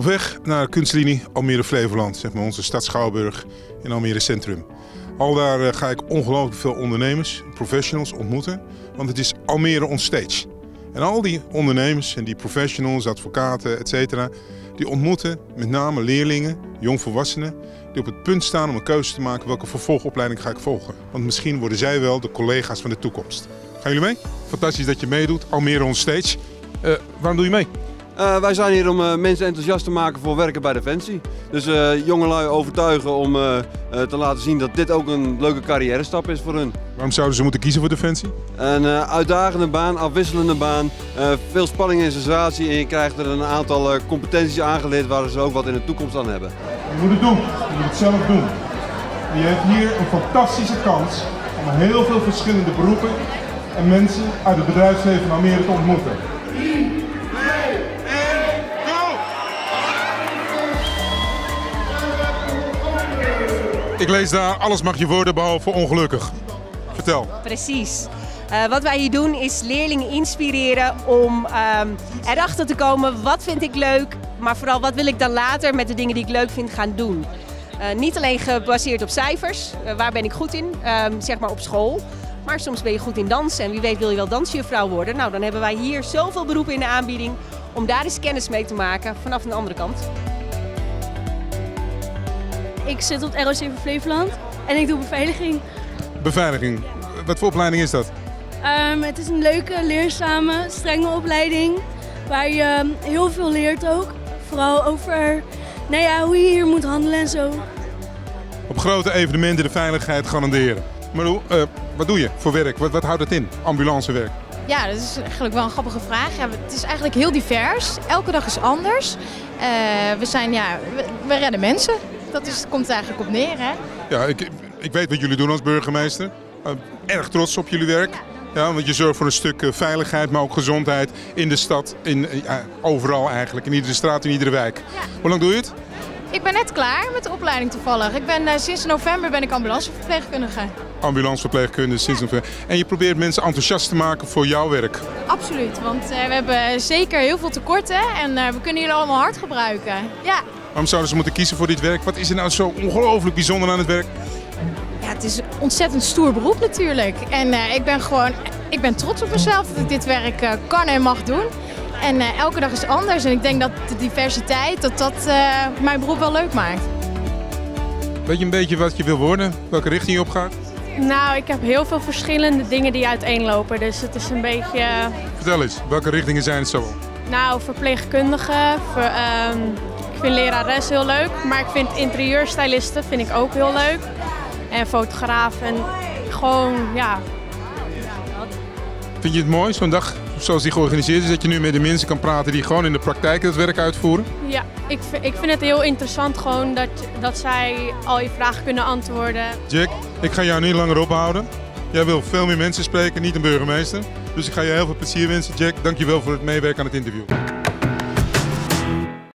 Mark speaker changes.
Speaker 1: Op weg naar kunstlinie Almere Flevoland, zeg maar onze stad Schouwburg in Almere Centrum. Al daar ga ik ongelooflijk veel ondernemers, professionals ontmoeten, want het is Almere on Stage. En al die ondernemers en die professionals, advocaten, etc. die ontmoeten met name leerlingen, jongvolwassenen, die op het punt staan om een keuze te maken welke vervolgopleiding ga ik volgen. Want misschien worden zij wel de collega's van de toekomst. Gaan jullie mee? Fantastisch dat je meedoet, Almere on Stage. Waarom doe je mee?
Speaker 2: Wij zijn hier om mensen enthousiast te maken voor werken bij Defensie. Dus jongelui overtuigen om te laten zien dat dit ook een leuke carrière-stap is voor hun.
Speaker 1: Waarom zouden ze moeten kiezen voor Defensie?
Speaker 2: Een uitdagende baan, afwisselende baan, veel spanning en sensatie en je krijgt er een aantal competenties aangeleerd waar ze ook wat in de toekomst aan hebben.
Speaker 1: Je moet het doen, je moet het zelf doen. En je hebt hier een fantastische kans om heel veel verschillende beroepen en mensen uit het bedrijfsleven van Almere te ontmoeten. Ik lees daar, alles mag je worden behalve ongelukkig. Vertel.
Speaker 3: Precies. Wat wij hier doen is leerlingen inspireren om erachter te komen wat vind ik leuk, maar vooral wat wil ik dan later met de dingen die ik leuk vind gaan doen. Niet alleen gebaseerd op cijfers, waar ben ik goed in, zeg maar op school. Maar soms ben je goed in dansen en wie weet wil je wel dansjuffrouw worden. Nou, dan hebben wij hier zoveel beroepen in de aanbieding om daar eens kennis mee te maken vanaf een andere kant.
Speaker 4: Ik zit op het ROC van Flevoland en ik doe beveiliging.
Speaker 1: Beveiliging, wat voor opleiding is dat?
Speaker 4: Het is een leuke, leerzame, strenge opleiding waar je heel veel leert ook. Vooral over hoe je hier moet handelen en zo.
Speaker 1: Op grote evenementen de veiligheid garanderen. Maar wat doe je voor werk? Wat houdt het in, ambulancewerk?
Speaker 5: Ja, dat is eigenlijk wel een grappige vraag. Ja, het is eigenlijk heel divers. Elke dag is anders. We redden mensen. Komt eigenlijk op neer, hè?
Speaker 1: Ja, ik weet wat jullie doen als burgemeester. Erg trots op jullie werk. Ja, want je zorgt voor een stuk veiligheid, maar ook gezondheid in de stad. Overal eigenlijk, in iedere straat, in iedere wijk. Ja. Hoe lang doe je het?
Speaker 5: Ik ben net klaar met de opleiding toevallig. Sinds november ben ik ambulanceverpleegkundige.
Speaker 1: Ambulanceverpleegkundige sinds november. En je probeert mensen enthousiast te maken voor jouw werk?
Speaker 5: Absoluut, want we hebben zeker heel veel tekorten en we kunnen jullie allemaal hard gebruiken. Ja.
Speaker 1: Waarom zouden ze moeten kiezen voor dit werk? Wat is er nou zo ongelooflijk bijzonder aan het werk?
Speaker 5: Ja, het is een ontzettend stoer beroep natuurlijk. En ik ben trots op mezelf dat ik dit werk kan en mag doen. En elke dag is anders. En ik denk dat de diversiteit, dat mijn beroep wel leuk maakt.
Speaker 1: Weet je een beetje wat je wil worden? Welke richting je op gaat?
Speaker 4: Nou, ik heb heel veel verschillende dingen die uiteenlopen. Dus het is een beetje...
Speaker 1: Vertel eens, welke richtingen zijn het zo?
Speaker 4: Nou, verpleegkundige, ik vind lerares heel leuk, maar ik vind interieurstylisten vind ik ook heel leuk. En fotograaf en gewoon, ja.
Speaker 1: Vind je het mooi, zo'n dag zoals die georganiseerd is, dat je nu met de mensen kan praten die gewoon in de praktijk het werk uitvoeren?
Speaker 4: Ja, ik vind het heel interessant gewoon dat zij al je vragen kunnen antwoorden.
Speaker 1: Jack, ik ga jou niet langer ophouden. Jij wil veel meer mensen spreken, niet een burgemeester. Dus ik ga je heel veel plezier wensen, Jack. Dank je wel voor het meewerken aan het interview.